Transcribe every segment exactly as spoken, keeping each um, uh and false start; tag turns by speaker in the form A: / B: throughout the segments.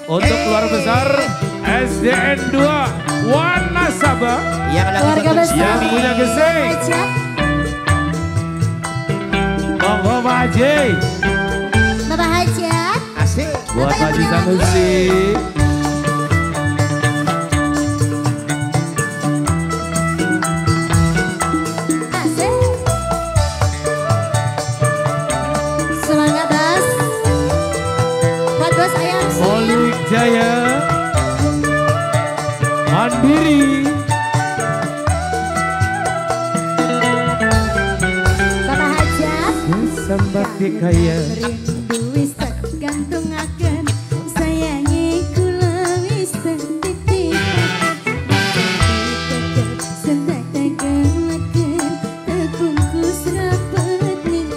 A: Untuk keluarga besar S D N dua Wanasaba
B: yang
C: keluarga besar
A: yang punya geseng. Monggo Pak Haji.
C: Bapak Hajat.
B: Asik.
A: Buat
C: Bapak
A: Haji
C: yang
A: Sanusi.
C: Asik. Semangat Bos. Buat Bos Ayam Sri.
A: Molik Jaya. Mandiri.
C: Bapak Hajat.
A: Sembati kaya.
C: Rindu wis tak gantungaken, sayangi kula wis tak titip. Sentak tegemaken, terbungkus rapat ning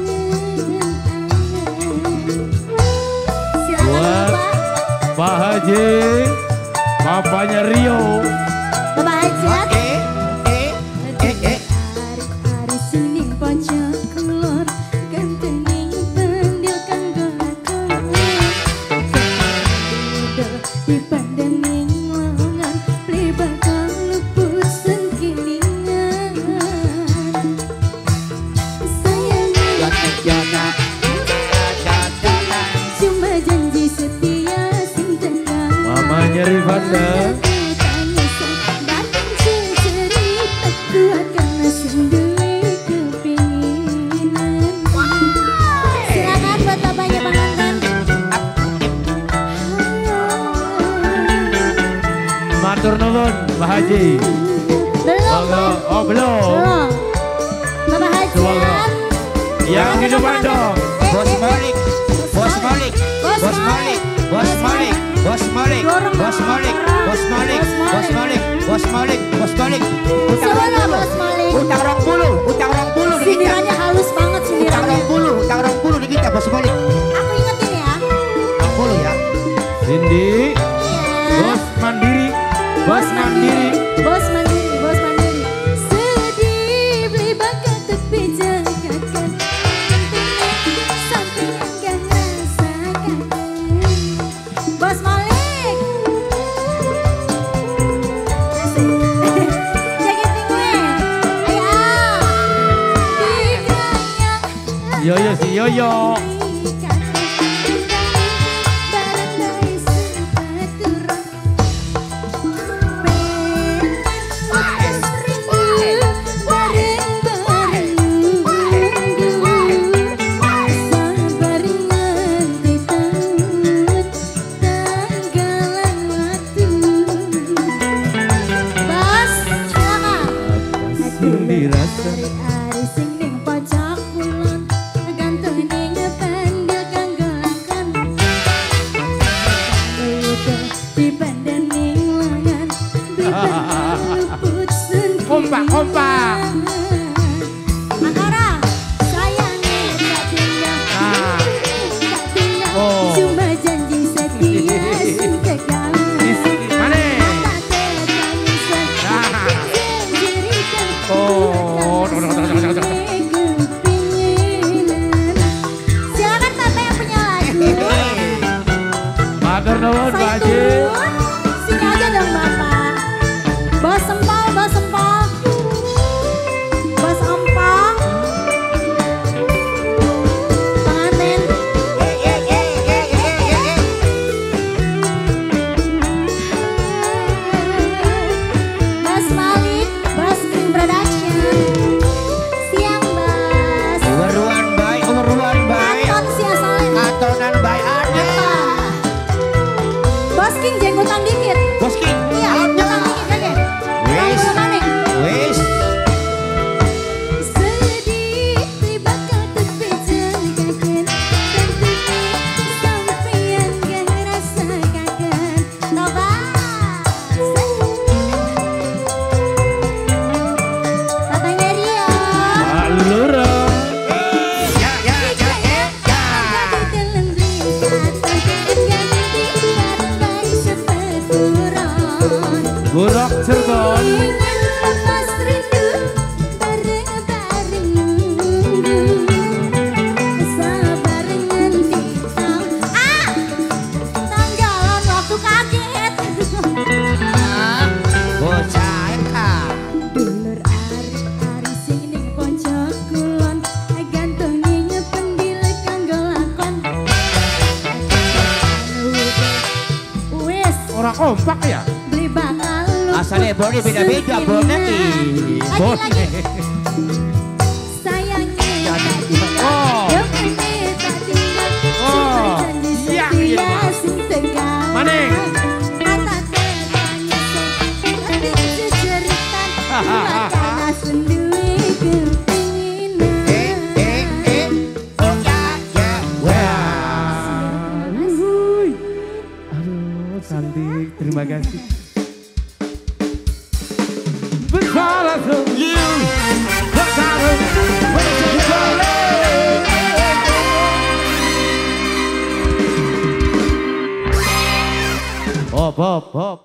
C: angen-angen. Silakan
A: Buat
C: Bapak.
A: Pak Haji. Bapaknya Rio.
C: Bapak Hajat.
B: Eh, eh, eh, eh.
C: Arek-arek sining pojok kulon, gantening pandil kanggo lakon. Dipandangi ngelongan, beli bakal luput sengkiningan. Sayangi
B: Jona, Jona,
C: cuma janji setia sing tegang.
A: Mamanya Rifanda.
C: Datang cerita kuat karena sing duwe kepinginan. Silakan buat bapaknya pengantin.
A: Matur nuwun Pak Haji.
C: Belum,
A: Monggo.
C: Pak.
A: Oh belum.
C: Belum. Bapak
A: Semoga.
C: Hajat.
A: Yang di depan dong.
C: Eh,
B: Bos
C: eh,
B: Malik, Bos Malik,
C: Bos
B: Bos Malik, Bos Malik, Bos Malik, Bos Malik, Bos Malik, Bos Malik, Bos Malik, Bos Malik. Utang rong
C: Semoga
B: puluh,
C: Bos Malik.
B: utang rong puluh, utang rong puluh di kita.
C: Sindirannya halus banget
B: Utang
C: sindirannya.
B: rong puluh, utang rong puluh di kita Bos Malik.
C: Aku ingetin ya.
B: Rong puluh ya.
A: Cindy.
C: Iya.
A: Bos Mandiri. Bos Mandiri.
C: Bos mandiri, bos mandiri. Sedih beli bakat tapi jagakan. Sampai enggak rasakan. Bos Malik. Asik. Jaketin gue. Ayo. Digayang.
A: Yoyo si Yoyo. Cindy rasa.
C: Ari-ari sing ning pojok kulon, gantung ning pandil kanggo lakon. Udah dipandang ning lengan, bibir luput sengkiningan.
A: Kompak, kompak.
C: Makara, sayangi tak tinggal,
A: Ah.
C: tak tinggal.
A: Oh.
C: Cuma janji setia sing tegang.
A: Mana? Oh, no, no, no, no, no, no.
C: Silakan Bapak yang punya lagu.
A: Matur nuwun Pak
C: Saya
A: Haji.
C: turun, sini aja dong Bapak. Bos Empol, Bos Empol. Bos Empol. Pengantin. Bos Malik, Bos Production. Siang Bos.
B: Uruan baik, uruan baik.
C: Katon sih asalnya.
B: Katonan baik ada.
C: Bos King jenggotan dikit.
B: Bos King.
C: Iya, jenggotan dikit aja.
B: Wis.
C: Rambut maning.
B: Wis.
C: Sedih beli bakal tapi jagakan. Sampeyan gak ngerasa kaget. Tobat. Katanya Rio.
A: Pak Lura.
B: Ya, ya, ya, ya, ya.
C: Dalam ringkatan ganti barang sepeturon.
A: Buruk Cirebon.
C: Ingin lepas rindu bareng-bareng nunggu. Sabar nganti tang. Ah! Tang jalan
A: Orang kompak ya?
C: Beli bakal lu.
B: Asalnya Bone beda-beda Bone.
C: Lagi-lagi. Sayangnya tak tinggal.
A: Oh.
C: Yang ini tak tinggal.
A: Oh.
C: Janji
A: Iya,
C: setia
A: iya.
C: sing tegal.
A: Maning.
C: Mata tertanya nanti ceceritan. Maka senduwe kepinginan.
B: Eh eh eh. Oh ya ya.
A: Wah. Wuih. Aduh, cantik. Terima kasih. Bersalah from you. Bersalah. Bersalah. Hop, hop, hop.